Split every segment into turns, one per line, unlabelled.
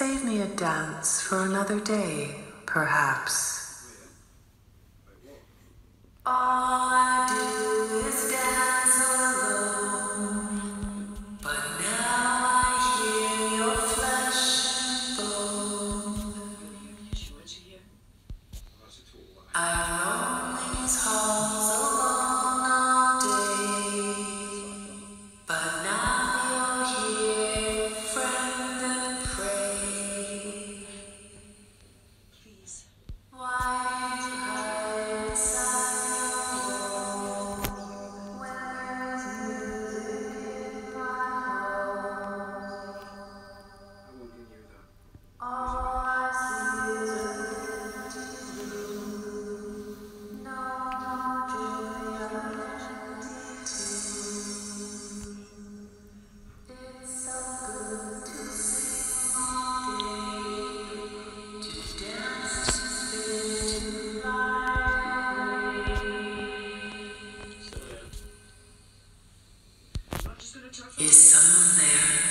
Save me a dance for another day, perhaps. All I do is dance alone, but now I hear your flesh and bone. I roam these halls alone all day, but now you're here, friend and prey. Please. Why do you hide inside your wall when there's music in my halls? All I see is an empty room. No joy, empty too. It's so good to sing all day, to dance, to spin, to fly away. Is someone there?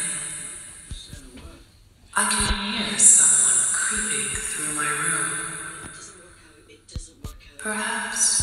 I can hear someone creeping through my room. Perhaps